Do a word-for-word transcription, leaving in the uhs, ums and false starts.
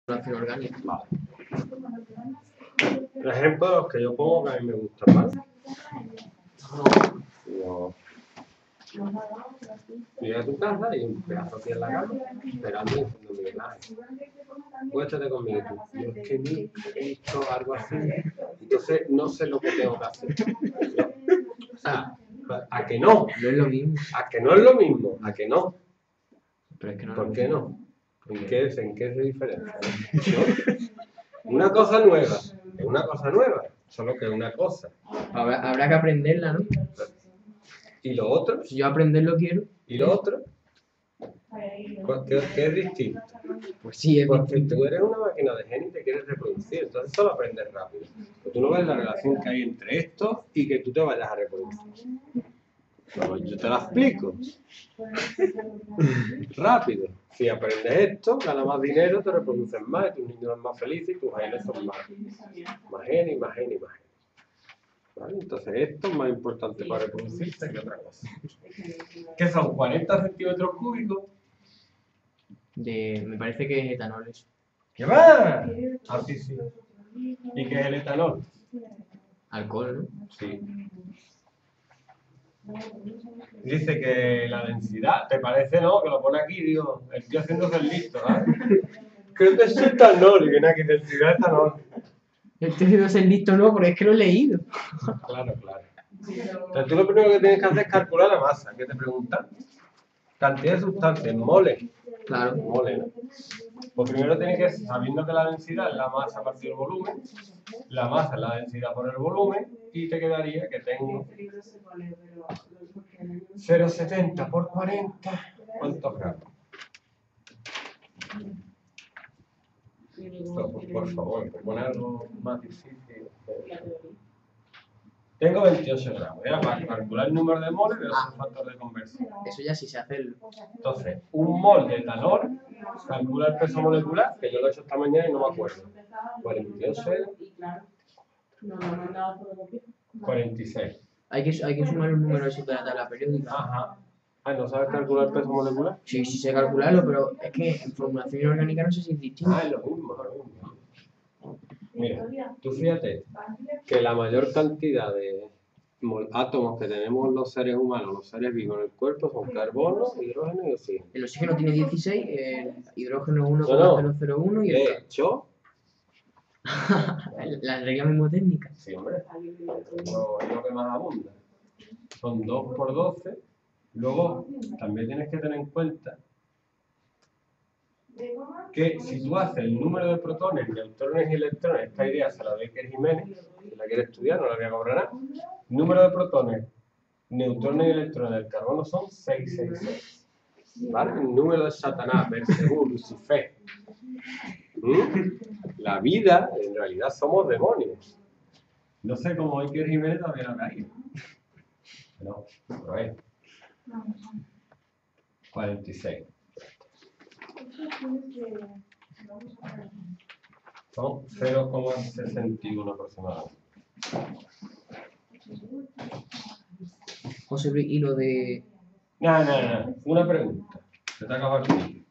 Formulación orgánica. Vale. El ejemplo de los que yo pongo que a mí me gustan más. No. Llegué a tu casa y un pedazo aquí en la cama, esperando y diciendo Miguel Ángel, cuéntate conmigo tú. Yo es que nunca he visto algo así, entonces no sé lo que tengo que hacer. O sea, a que no, No es lo mismo. a que no es lo mismo, a que no. Pero es que no ¿Por lo qué mismo. no? ¿En qué, ¿En qué se diferencia? ¿No? Una cosa nueva, es una cosa nueva, solo que es una cosa. Habrá, habrá que aprenderla, ¿no? ¿Y lo otro? Si yo aprenderlo quiero, ¿Y lo otro? ¿Qué, qué es distinto? pues sí, es Porque distinto. tú eres una máquina de genio y te quieres reproducir, entonces solo aprendes rápido. Pero tú no ves la relación que hay entre esto y que tú te vayas a reproducir. Pero yo te la explico. Rápido. Si aprendes esto, ganas más dinero, te reproduces más, y tus niños son más felices y tus genes son más, más genes, más genes, más genes. ¿Vale? Entonces esto es más importante para reproducirse que otra cosa. ¿Qué son? ¿cuarenta centímetros cúbicos? De, me parece que es etanol eso. ¿Qué va? Ah, sí, sí. ¿Y qué es el etanol? Alcohol, ¿no? Sí. Dice que la densidad, ¿te parece no? Que lo pone aquí, digo, el tío haciéndose el listo, ¿sabes? Creo que es etanol, y viene aquí, densidad de etanol. Este no es el listo, no, porque es que lo he leído. Claro, claro. Entonces tú lo primero que tienes que hacer es calcular la masa. ¿Qué te preguntan? Cantidad de sustancia, mole. Claro. Mole, ¿no? Pues primero tienes que, sabiendo que la densidad es la masa partido el volumen, la masa es la densidad por el volumen, y te quedaría que tengo cero coma setenta por cuarenta, ¿cuántos gramos? No, pues, por favor, pon algo más difícil. Tengo veintiocho gramos. Era para calcular el número de moles de los factor de conversión. Eso ya sí sé hacerlo. Entonces, un mol de etanol calcula el peso molecular, que yo lo he hecho esta mañana y no me acuerdo. cuarenta y ocho, cuarenta y seis. Hay que, hay que sumar un número eso de la tabla periódica. Ajá. Ah, ¿no sabes calcular el peso molecular? Sí, sí sé calcularlo, pero es que en formulación inorgánica no sé si es distinto. Ah, es lo mismo, es lo mismo. Mira, tú fíjate que la mayor cantidad de átomos que tenemos los seres humanos, los seres vivos en el cuerpo son carbono, hidrógeno y oxígeno. El oxígeno tiene dieciséis, el hidrógeno uno No, coma no. cero cero uno y De el... hecho, La regla mnemotecnica. sí, hombre, lo- es lo que más abunda. Son dos por doce. Luego, también tienes que tener en cuenta que si tú haces el número de protones, neutrones y electrones, esta idea se la doy a Iker Jiménez, si la quiere estudiar no la voy a cobrar nada. Número de protones, neutrones y electrones del carbono son seiscientos sesenta y seis. ¿Vale? El número de Satanás, Belcebú, Lucifer. ¿Mm? La vida, en realidad, somos demonios. No sé cómo Iker Jiménez todavía no ha caído. No, pero es. cuarenta y seis. Son cero coma sesenta y uno aproximadamente. José Luis, y lo de... No, no, no. Una pregunta. Se te acaba el tiempo.